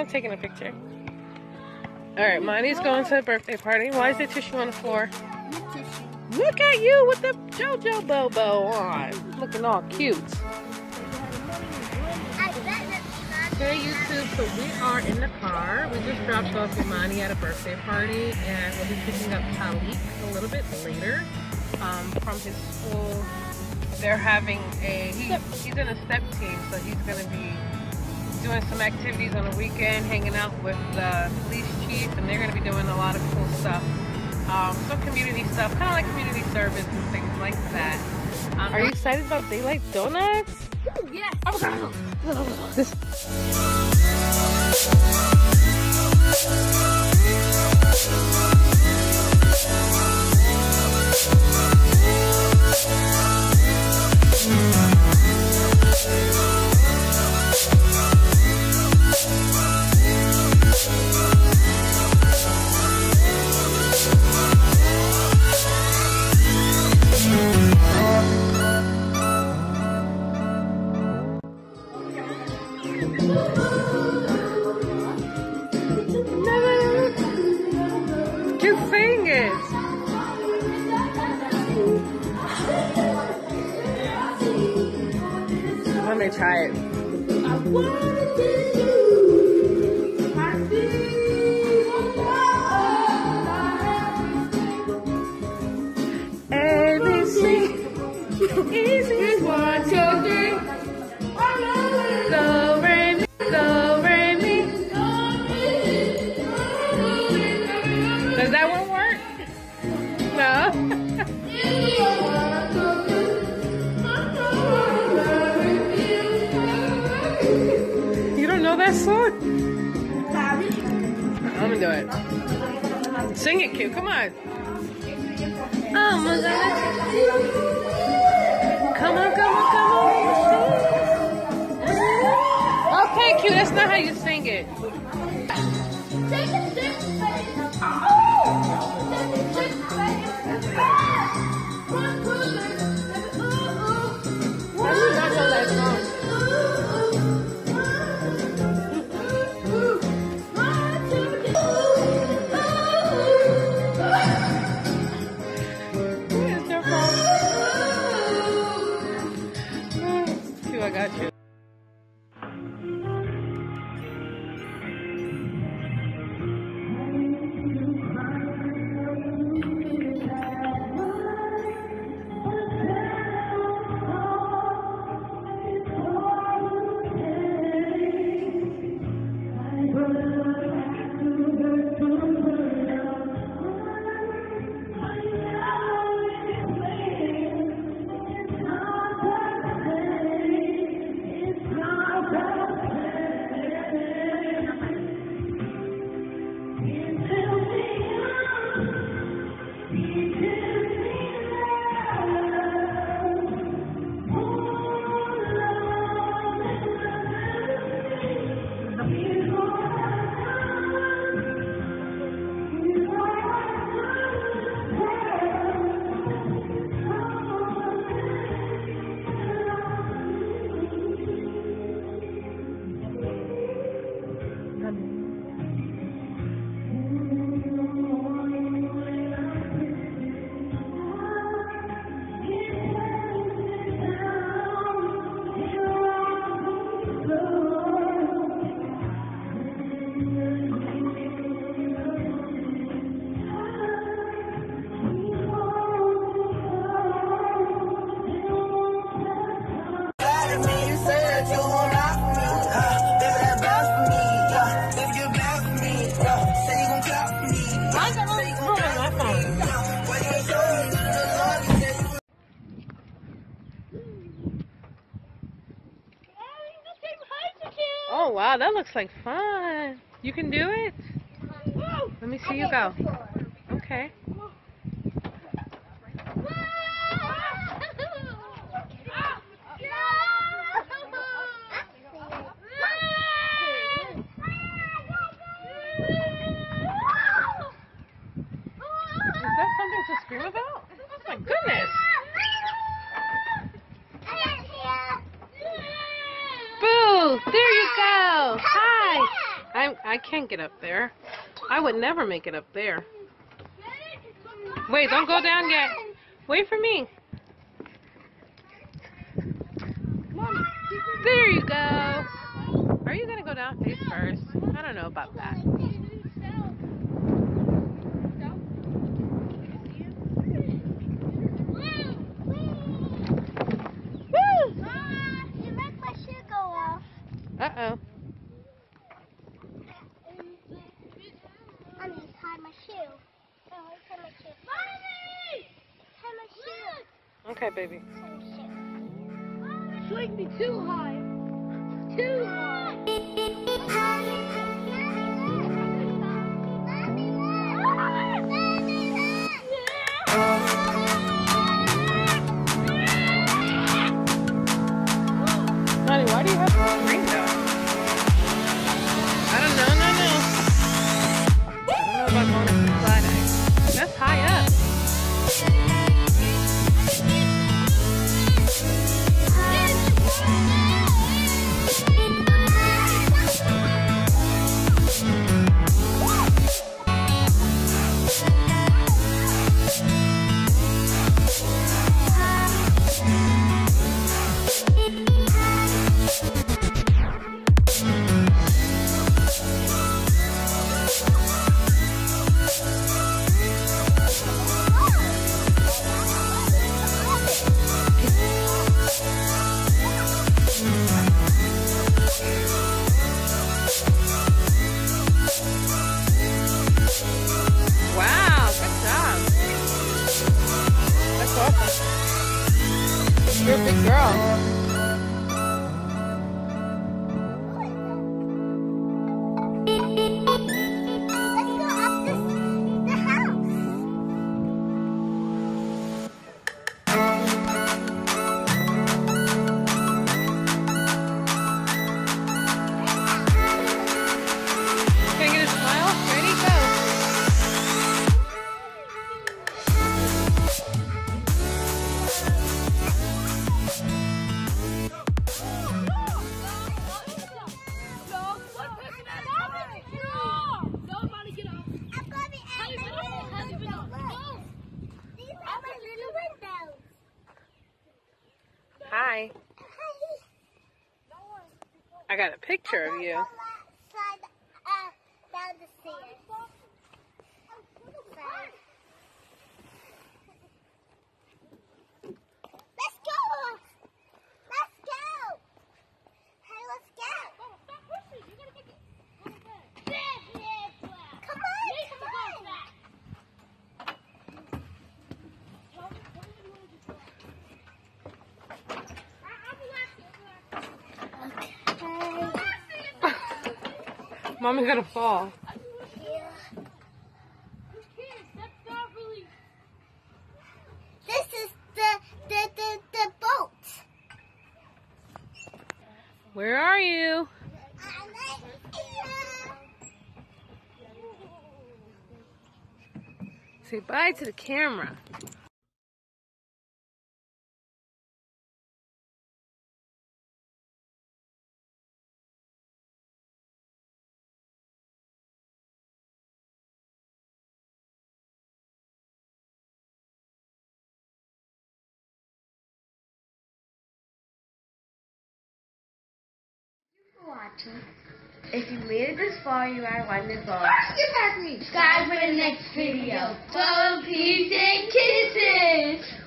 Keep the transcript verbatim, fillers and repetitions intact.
not taking a picture. Alright, Monty's going to a birthday party. Why is there tissue on the floor? Look at you with the JoJo Bobo on. Looking all cute. Hey YouTube, so we are in the car. We just dropped off Imani at a birthday party and we'll be picking up Talik a little bit later um, from his school. They're having a, he, he's in a step team, so he's going to be doing some activities on the weekend, hanging out with the police chief, and they're going to be doing a lot of cool stuff. Um, some community stuff, kind of like community service and things like that. Um, Are you excited about Daylight Donuts? Yes. This Just sing it. Let me try it. A, B, C. Easy. One, two, three. Go, re, mi, go, re, mi. Does that one work? No. You don't know that song? I'm gonna do it. Sing it, Q. Come on. Oh my God. Come on, come on, come on. Okay, Q. That's not how you sing it. I got you. Oh wow, that looks like fun. You can do it? Let me see you go. Okay. Is that something to scream about? Oh my goodness. Boo! There you go. Hi. I'm I can't get up there. I would never make it up there. Wait, don't go down yet. Wait for me. There you go. Are you going to go down face first? I don't know about that. Uh-oh. I need to tie my shoe. Oh, tie my shoe. Mommy! Tie my shoe. Okay, baby. Swing me too high. Too high. Honey, why do you have to scream though? I don't know, no, no. I don't know about going to the slide. That's high up. Wow, good job. That's awesome. You're a big girl. Hi. I got a picture of you. Let's go! Let's go! Hey, let's go! Stop pushing! You're gonna make it. Come on! Come on! Mommy's gonna fall. Yeah. This is the the the, the boat. Where are you? I'm right here. Say bye to the camera. Watching. If you made it this far, you are wonderful. Subscribe Subscribe for the next video. Love, peace, and kisses.